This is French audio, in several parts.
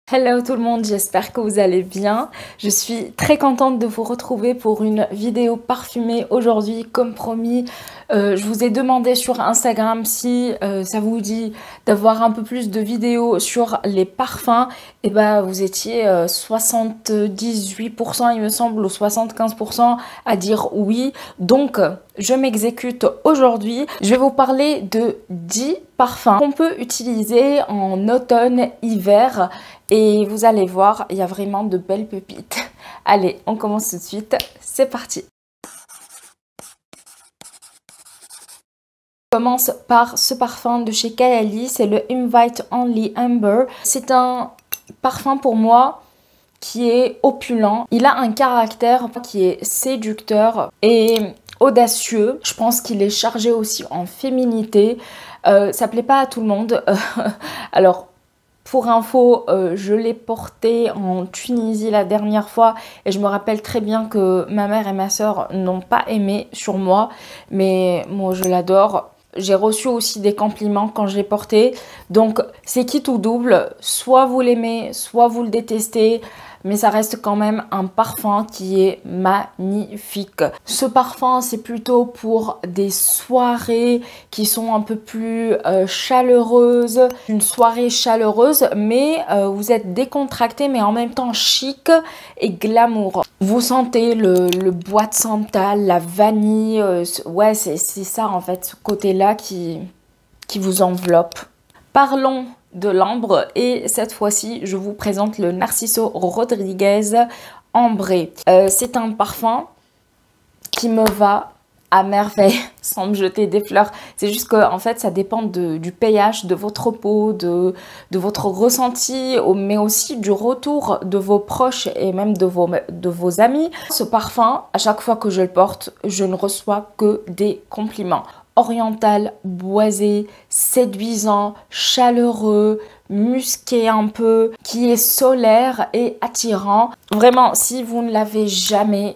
Hello tout le monde, j'espère que vous allez bien. Je suis très contente de vous retrouver pour une vidéo parfumée aujourd'hui. Comme promis, je vous ai demandé sur Instagram si ça vous dit d'avoir un peu plus de vidéos sur les parfums. Et bah vous étiez 78% il me semble ou 75% à dire oui. Donc je m'exécute aujourd'hui. Je vais vous parler de 10 parfums qu'on peut utiliser en automne-hiver. Et vous allez voir, il y a vraiment de belles pépites. Allez, on commence tout de suite. C'est parti. On commence par ce parfum de chez Kayali. C'est le Invite Only Amber. C'est un parfum pour moi qui est opulent. Il a un caractère qui est séducteur et audacieux. Je pense qu'il est chargé aussi en féminité. Ça plaît pas à tout le monde. Alors, pour info, je l'ai porté en Tunisie la dernière fois et je me rappelle très bien que ma mère et ma soeur n'ont pas aimé sur moi, mais moi je l'adore. J'ai reçu aussi des compliments quand je l'ai porté, donc c'est quitte ou double, soit vous l'aimez, soit vous le détestez. Mais ça reste quand même un parfum qui est magnifique. Ce parfum, c'est plutôt pour des soirées qui sont un peu plus chaleureuses. Une soirée chaleureuse, mais vous êtes décontracté, mais en même temps chic et glamour. Vous sentez le bois de santal, la vanille. Ouais, c'est ça en fait, ce côté-là qui vous enveloppe. Parlons de l'ambre et cette fois-ci je vous présente le Narciso Rodriguez ambré. C'est un parfum qui me va à merveille sans me jeter des fleurs. C'est juste que en fait ça dépend du pH de votre peau, de votre ressenti, mais aussi du retour de vos proches et même de vos amis. Ce parfum, à chaque fois que je le porte, je ne reçois que des compliments. Oriental, boisé, séduisant, chaleureux, musqué un peu, qui est solaire et attirant. Vraiment, si vous ne l'avez jamais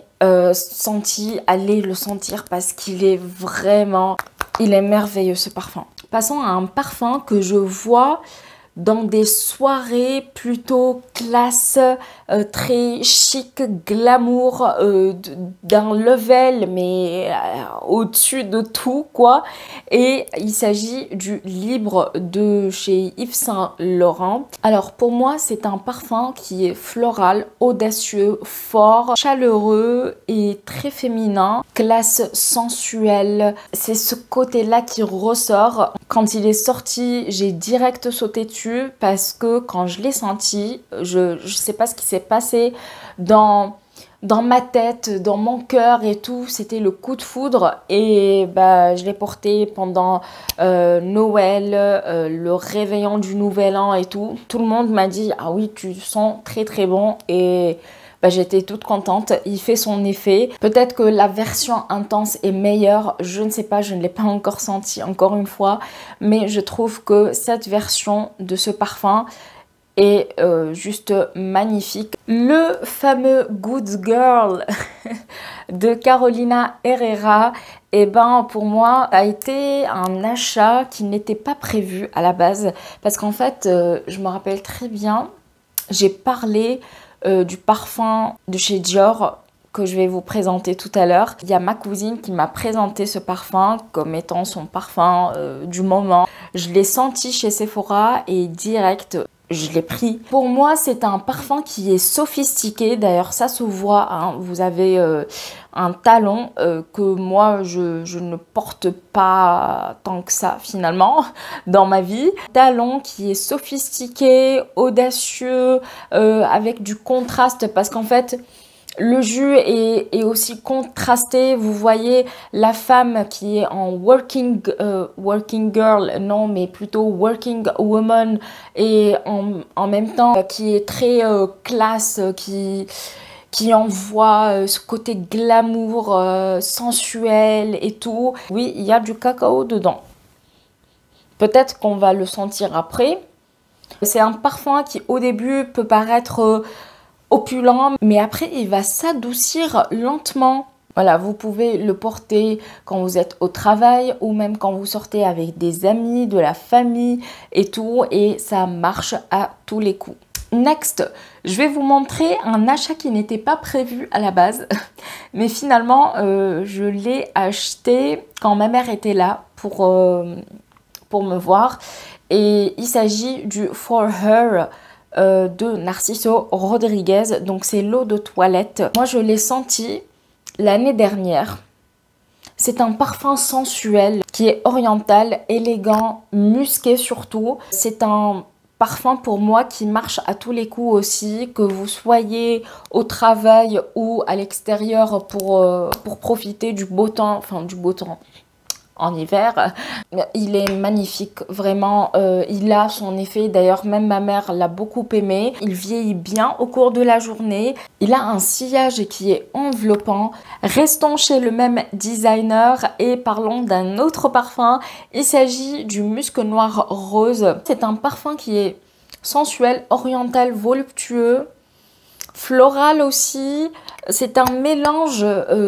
senti, allez le sentir parce qu'il est vraiment, il est merveilleux ce parfum. Passons à un parfum que je vois dans des soirées plutôt classe, très chic, glamour, d'un level mais au-dessus de tout quoi. Et il s'agit du Libre de chez Yves Saint Laurent. Alors pour moi c'est un parfum qui est floral, audacieux, fort, chaleureux et très féminin, classe sensuelle. C'est ce côté là qui ressort. Quand il est sorti, j'ai direct sauté dessus parce que quand je l'ai senti, je sais pas ce qui s'est passé dans ma tête, dans mon cœur et tout, c'était le coup de foudre. Et bah je l'ai porté pendant Noël, le réveillon du Nouvel An et tout. Tout le monde m'a dit ah oui tu sens très très bon et bah, j'étais toute contente, il fait son effet. Peut-être que la version intense est meilleure, je ne sais pas, je ne l'ai pas encore senti encore une fois, mais je trouve que cette version de ce parfum est juste magnifique. Le fameux Good Girl de Carolina Herrera, et ben pour moi ça a été un achat qui n'était pas prévu à la base parce qu'en fait je me rappelle très bien, j'ai parlé du parfum de chez Dior que je vais vous présenter tout à l'heure. Il y a ma cousine qui m'a présenté ce parfum comme étant son parfum du moment. Je l'ai senti chez Sephora et direct je l'ai pris. Pour moi c'est un parfum qui est sophistiqué, d'ailleurs ça se voit, hein. Vous avez un talon que moi je ne porte pas tant que ça finalement dans ma vie. Talon qui est sophistiqué, audacieux, avec du contraste parce qu'en fait le jus est aussi contrasté. Vous voyez la femme qui est en working girl, non mais plutôt working woman, et en même temps qui est très classe, qui envoie ce côté glamour, sensuel et tout. Oui, il y a du cacao dedans. Peut-être qu'on va le sentir après. C'est un parfum qui au début peut paraître opulent, mais après il va s'adoucir lentement. Voilà, vous pouvez le porter quand vous êtes au travail ou même quand vous sortez avec des amis, de la famille et tout, et ça marche à tous les coups. Next, je vais vous montrer un achat qui n'était pas prévu à la base. Mais finalement, je l'ai acheté quand ma mère était là pour me voir. Et il s'agit du For Her de Narciso Rodriguez. Donc c'est l'eau de toilette. Moi, je l'ai senti l'année dernière. C'est un parfum sensuel qui est oriental, élégant, musqué surtout. C'est un parfum pour moi qui marche à tous les coups aussi, que vous soyez au travail ou à l'extérieur pour profiter du beau temps, enfin du beau temps en hiver. Il est magnifique, vraiment, il a son effet, d'ailleurs même ma mère l'a beaucoup aimé. Il vieillit bien au cours de la journée, il a un sillage qui est enveloppant. Restons chez le même designer et parlons d'un autre parfum. Il s'agit du Musc Noir Rose. C'est un parfum qui est sensuel, oriental, voluptueux, floral aussi. C'est un mélange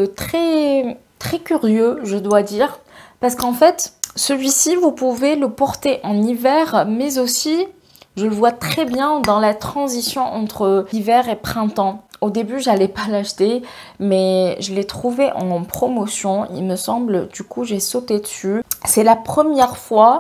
très curieux, je dois dire. Parce qu'en fait, celui-ci, vous pouvez le porter en hiver, mais aussi, je le vois très bien dans la transition entre hiver et printemps. Au début, j'allais pas l'acheter, mais je l'ai trouvé en promotion, il me semble. Du coup, j'ai sauté dessus. C'est la première fois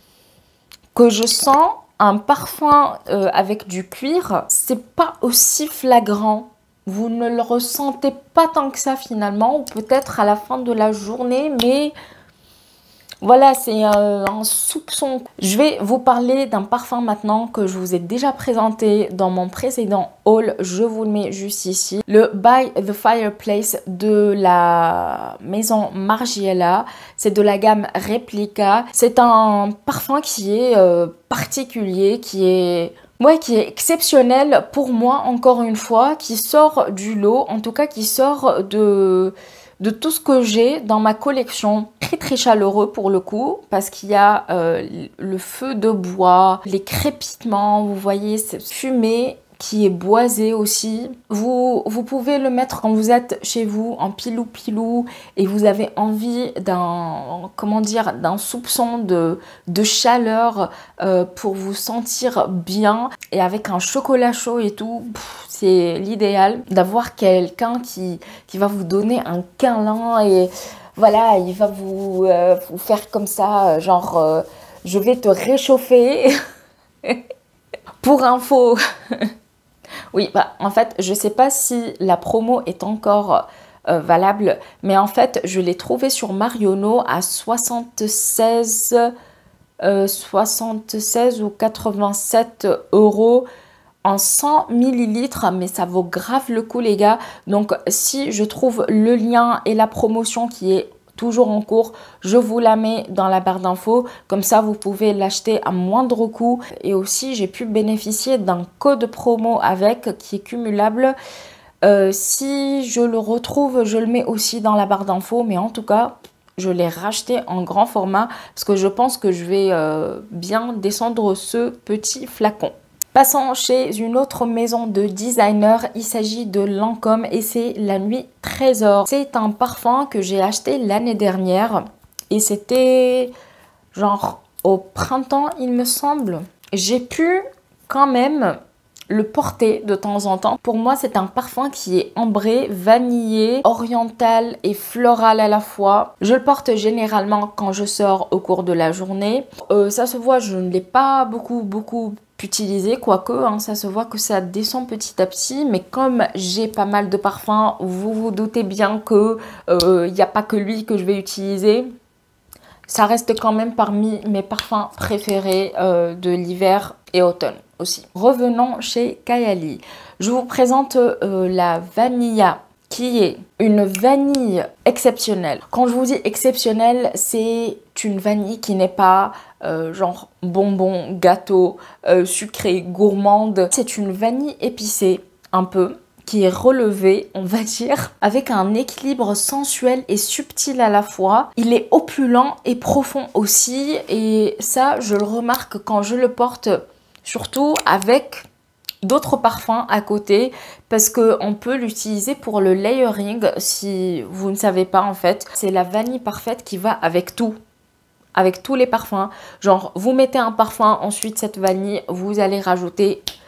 que je sens un parfum avec du cuir. C'est pas aussi flagrant. Vous ne le ressentez pas tant que ça finalement, ou peut-être à la fin de la journée, mais... Voilà, c'est un soupçon. Je vais vous parler d'un parfum maintenant que je vous ai déjà présenté dans mon précédent haul. Je vous le mets juste ici. Le By the Fireplace de la maison Margiela. C'est de la gamme Replica. C'est un parfum qui est particulier, qui est exceptionnel pour moi, encore une fois, qui sort du lot, en tout cas qui sort de tout ce que j'ai dans ma collection. Très chaleureux pour le coup, parce qu'il y a le feu de bois, les crépitements, vous voyez cette fumée qui est boisée aussi. Vous pouvez le mettre quand vous êtes chez vous en pilou et vous avez envie d'un, comment dire, d'un soupçon de chaleur pour vous sentir bien, et avec un chocolat chaud et tout. C'est l'idéal d'avoir quelqu'un qui va vous donner un câlin et voilà, il va vous faire comme ça, genre je vais te réchauffer. Pour info, oui, bah, en fait, je sais pas si la promo est encore valable, mais en fait, je l'ai trouvé sur Marionnaud à 76 ou 87 € en 100 millilitres, mais ça vaut grave le coup les gars. Donc si je trouve le lien et la promotion qui est toujours en cours, je vous la mets dans la barre d'infos, comme ça vous pouvez l'acheter à moindre coût. Et aussi j'ai pu bénéficier d'un code promo avec qui est cumulable. Si je le retrouve, je le mets aussi dans la barre d'infos, mais en tout cas je l'ai racheté en grand format parce que je pense que je vais bien descendre ce petit flacon. Passons chez une autre maison de designer, il s'agit de Lancôme et c'est la Nuit Trésor. C'est un parfum que j'ai acheté l'année dernière et c'était genre au printemps il me semble. J'ai pu quand même le porter de temps en temps. Pour moi c'est un parfum qui est ambré, vanillé, oriental et floral à la fois. Je le porte généralement quand je sors au cours de la journée. Ça se voit, je ne l'ai pas beaucoup utilisé, quoique hein, ça se voit que ça descend petit à petit, mais comme j'ai pas mal de parfums, vous vous doutez bien que il n'y a pas que lui que je vais utiliser. Ça reste quand même parmi mes parfums préférés de l'hiver et automne aussi. Revenons chez Kayali. Je vous présente la Vanilla, qui est une vanille exceptionnelle. Quand je vous dis exceptionnelle, c'est une vanille qui n'est pas genre bonbon, gâteau, sucré, gourmande. C'est une vanille épicée, un peu, qui est relevée, on va dire, avec un équilibre sensuel et subtil à la fois. Il est opulent et profond aussi, et ça, je le remarque quand je le porte, surtout avec d'autres parfums à côté, parce qu'on peut l'utiliser pour le layering, si vous ne savez pas en fait. C'est la vanille parfaite qui va avec tout, avec tous les parfums. Genre, vous mettez un parfum, ensuite cette vanille, vous allez rajouter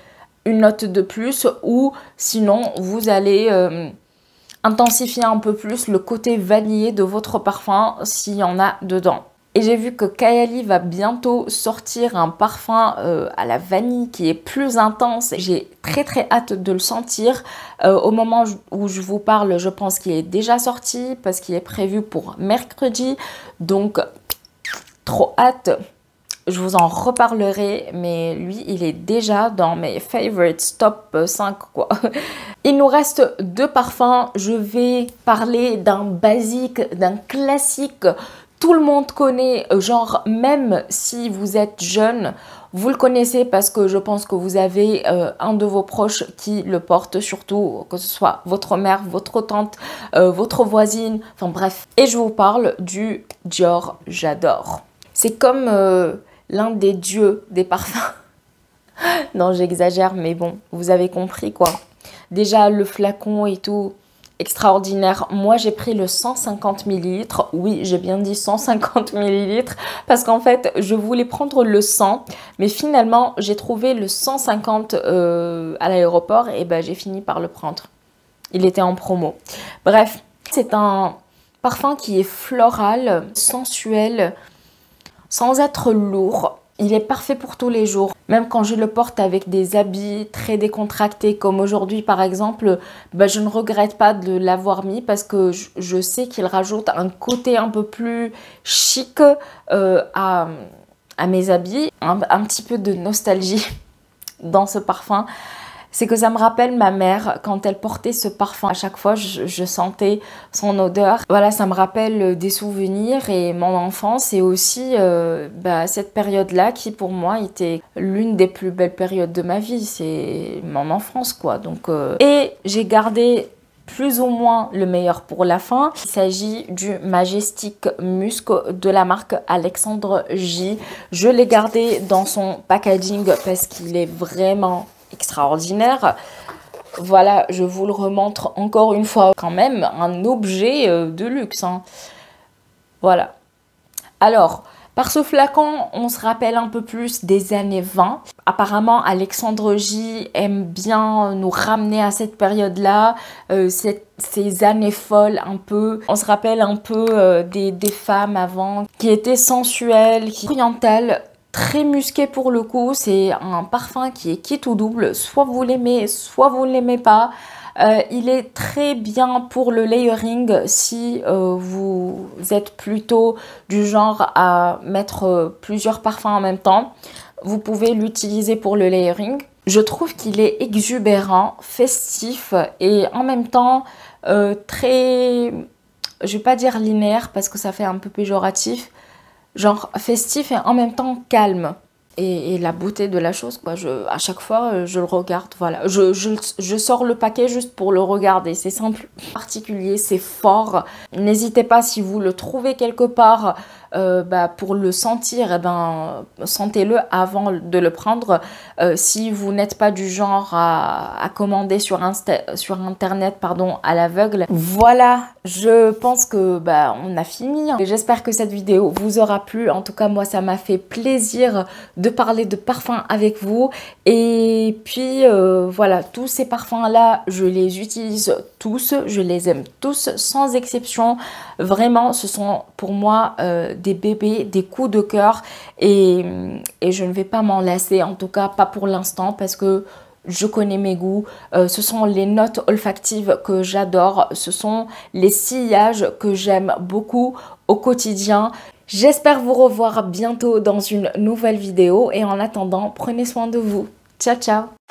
une note de plus, ou sinon vous allez intensifier un peu plus le côté vanillé de votre parfum s'il y en a dedans. Et j'ai vu que Kayali va bientôt sortir un parfum à la vanille qui est plus intense. J'ai très hâte de le sentir. Au moment où je vous parle, je pense qu'il est déjà sorti parce qu'il est prévu pour mercredi. Donc, trop hâte. Je vous en reparlerai, mais lui, il est déjà dans mes favorites top 5, quoi. Il nous reste 2 parfums. Je vais parler d'un basique, d'un classique. Tout le monde connaît, genre même si vous êtes jeune, vous le connaissez parce que je pense que vous avez un de vos proches qui le porte, surtout que ce soit votre mère, votre tante, votre voisine, enfin bref. Et je vous parle du Dior J'adore. C'est comme l'un des dieux des parfums. Non, j'exagère, mais bon, vous avez compris quoi. Déjà, le flacon et tout, extraordinaire. Moi, j'ai pris le 150 ml. Oui, j'ai bien dit 150 ml parce qu'en fait, je voulais prendre le 100. Mais finalement, j'ai trouvé le 150 à l'aéroport et ben, j'ai fini par le prendre. Il était en promo. Bref, c'est un parfum qui est floral, sensuel, sans être lourd. Il est parfait pour tous les jours. Même quand je le porte avec des habits très décontractés comme aujourd'hui par exemple, bah, je ne regrette pas de l'avoir mis parce que je sais qu'il rajoute un côté un peu plus chic à mes habits. Un petit peu de nostalgie dans ce parfum. C'est que ça me rappelle ma mère quand elle portait ce parfum. À chaque fois, je sentais son odeur. Voilà, ça me rappelle des souvenirs et mon enfance et aussi cette période-là qui pour moi était l'une des plus belles périodes de ma vie. C'est mon enfance quoi. Donc, et j'ai gardé plus ou moins le meilleur pour la fin. Il s'agit du Majestic Musk de la marque Alexandre J. Je l'ai gardé dans son packaging parce qu'il est vraiment extraordinaire. Voilà, je vous le remontre encore une fois. Quand même un objet de luxe. Hein. Voilà. Alors, par ce flacon, on se rappelle un peu plus des années 20. Apparemment, Alexandre J aime bien nous ramener à cette période-là, ces années folles un peu. On se rappelle un peu des femmes avant qui étaient sensuelles, orientales, très musqué pour le coup. C'est un parfum qui est quitte ou double. Soit vous l'aimez, soit vous ne l'aimez pas. Il est très bien pour le layering si vous êtes plutôt du genre à mettre plusieurs parfums en même temps. Vous pouvez l'utiliser pour le layering. Je trouve qu'il est exubérant, festif et en même temps très, je vais pas dire linéaire parce que ça fait un peu péjoratif, genre festif et en même temps calme. Et la beauté de la chose, quoi. À chaque fois, je le regarde, voilà. Je sors le paquet juste pour le regarder. C'est simple, particulier, c'est fort. N'hésitez pas, si vous le trouvez quelque part, pour le sentir, sentez-le avant de le prendre. Si vous n'êtes pas du genre à commander sur Internet, à l'aveugle. Voilà, je pense que on a fini. J'espère que cette vidéo vous aura plu. En tout cas, moi, ça m'a fait plaisir de parler de parfums avec vous. Et puis, voilà, tous ces parfums-là, je les utilise tous. Je les aime tous, sans exception. Vraiment, ce sont pour moi des bébés, des coups de cœur. Et je ne vais pas m'en lasser, en tout cas pas pour l'instant, parce que je connais mes goûts. Ce sont les notes olfactives que j'adore. Ce sont les sillages que j'aime beaucoup au quotidien. J'espère vous revoir bientôt dans une nouvelle vidéo. Et en attendant, prenez soin de vous. Ciao, ciao!